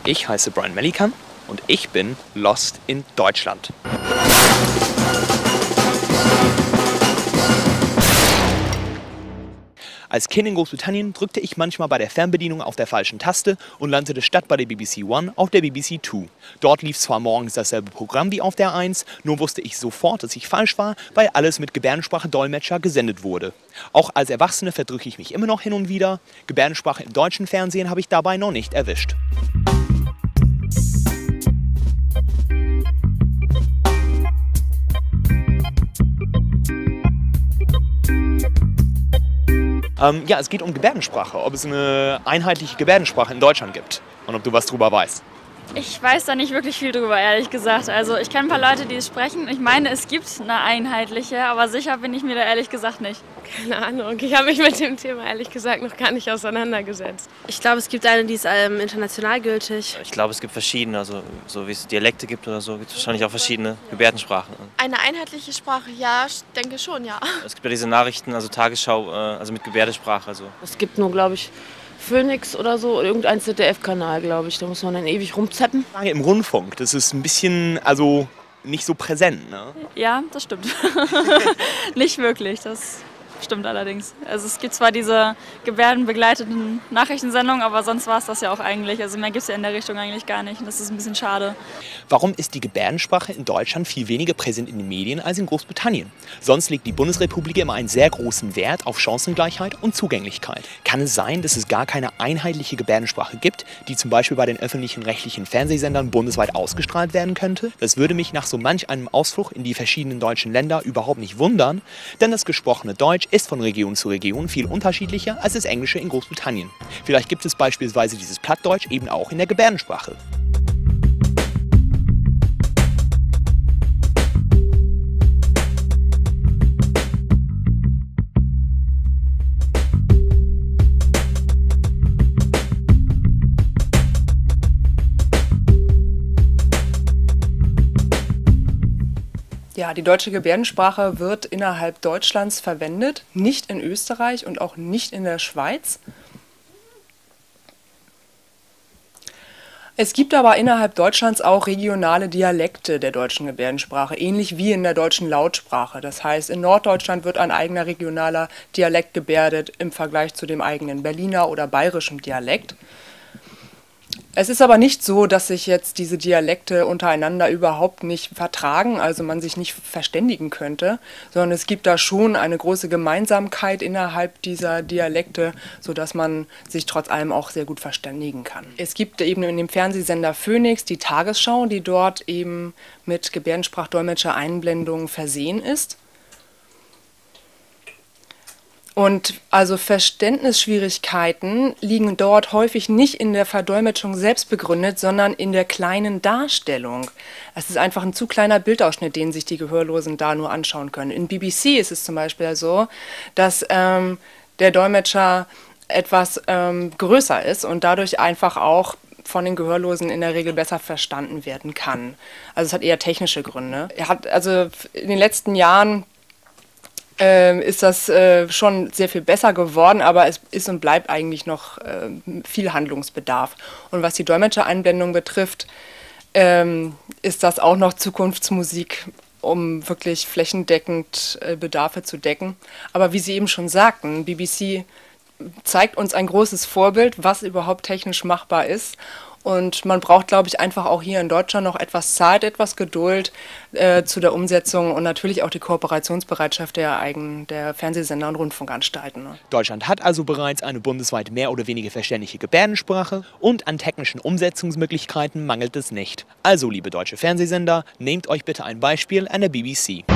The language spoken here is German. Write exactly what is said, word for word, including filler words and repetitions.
Ich heiße Brian Mellican und ich bin Lost in Deutschland. Als Kind in Großbritannien drückte ich manchmal bei der Fernbedienung auf der falschen Taste und landete statt bei der B B C One auf der B B C Two. Dort lief zwar morgens dasselbe Programm wie auf der Eins, nur wusste ich sofort, dass ich falsch war, weil alles mit Gebärdensprache-Dolmetscher gesendet wurde. Auch als Erwachsene verdrücke ich mich immer noch hin und wieder. Gebärdensprache im deutschen Fernsehen habe ich dabei noch nicht erwischt. Ähm, ja, es geht um Gebärdensprache, ob es eine einheitliche Gebärdensprache in Deutschland gibt und ob du was drüber weißt. Ich weiß da nicht wirklich viel drüber, ehrlich gesagt. Also ich kenne ein paar Leute, die es sprechen. Ich meine, es gibt eine einheitliche, aber sicher bin ich mir da ehrlich gesagt nicht. Keine Ahnung, ich habe mich mit dem Thema ehrlich gesagt noch gar nicht auseinandergesetzt. Ich glaube, es gibt eine, die ist ähm, international gültig. Ich glaube, es gibt verschiedene, also so wie es Dialekte gibt oder so, gibt es wahrscheinlich auch verschiedene Gebärdensprachen. Eine einheitliche Sprache, ja, ich denke schon, ja. Es gibt ja diese Nachrichten, also Tagesschau, äh, also mit Gebärdensprache. Also. Es gibt nur, glaube ich, Phoenix oder so, irgendein Z D F-Kanal, glaube ich. Da muss man dann ewig rumzappen. Im Rundfunk, das ist ein bisschen, also nicht so präsent, ne? Ja, das stimmt. Nicht wirklich, das stimmt allerdings. Also es gibt zwar diese gebärdenbegleiteten Nachrichtensendungen, aber sonst war es das ja auch eigentlich. Also mehr gibt es ja in der Richtung eigentlich gar nicht. Und das ist ein bisschen schade. Warum ist die Gebärdensprache in Deutschland viel weniger präsent in den Medien als in Großbritannien? Sonst legt die Bundesrepublik immer einen sehr großen Wert auf Chancengleichheit und Zugänglichkeit. Kann es sein, dass es gar keine einheitliche Gebärdensprache gibt, die zum Beispiel bei den öffentlichen rechtlichen Fernsehsendern bundesweit ausgestrahlt werden könnte? Das würde mich nach so manch einem Ausflug in die verschiedenen deutschen Länder überhaupt nicht wundern, denn das gesprochene Deutsch ist von Region zu Region viel unterschiedlicher als das Englische in Großbritannien. Vielleicht gibt es beispielsweise dieses Plattdeutsch eben auch in der Gebärdensprache. Ja, die deutsche Gebärdensprache wird innerhalb Deutschlands verwendet, nicht in Österreich und auch nicht in der Schweiz. Es gibt aber innerhalb Deutschlands auch regionale Dialekte der deutschen Gebärdensprache, ähnlich wie in der deutschen Lautsprache. Das heißt, in Norddeutschland wird ein eigener regionaler Dialekt gebärdet im Vergleich zu dem eigenen Berliner oder bayerischen Dialekt. Es ist aber nicht so, dass sich jetzt diese Dialekte untereinander überhaupt nicht vertragen, also man sich nicht verständigen könnte, sondern es gibt da schon eine große Gemeinsamkeit innerhalb dieser Dialekte, sodass man sich trotz allem auch sehr gut verständigen kann. Es gibt eben in dem Fernsehsender Phoenix die Tagesschau, die dort eben mit Gebärdensprachdolmetscher-Einblendungen versehen ist. Und also Verständnisschwierigkeiten liegen dort häufig nicht in der Verdolmetschung selbst begründet, sondern in der kleinen Darstellung. Es ist einfach ein zu kleiner Bildausschnitt, den sich die Gehörlosen da nur anschauen können. In B B C ist es zum Beispiel so, dass ähm, der Dolmetscher etwas ähm, größer ist und dadurch einfach auch von den Gehörlosen in der Regel besser verstanden werden kann. Also es hat eher technische Gründe. Er hat also in den letzten Jahren Ähm, ist das äh, schon sehr viel besser geworden, aber es ist und bleibt eigentlich noch äh, viel Handlungsbedarf. Und was die Dolmetschereinblendung betrifft, ähm, ist das auch noch Zukunftsmusik, um wirklich flächendeckend äh, Bedarfe zu decken. Aber wie Sie eben schon sagten, B B C zeigt uns ein großes Vorbild, was überhaupt technisch machbar ist. Und man braucht, glaube ich, einfach auch hier in Deutschland noch etwas Zeit, etwas Geduld äh, zu der Umsetzung und natürlich auch die Kooperationsbereitschaft der eigenen der Fernsehsender und Rundfunkanstalten. Ne? Deutschland hat also bereits eine bundesweit mehr oder weniger verständliche Gebärdensprache und an technischen Umsetzungsmöglichkeiten mangelt es nicht. Also, liebe deutsche Fernsehsender, nehmt euch bitte ein Beispiel an der B B C.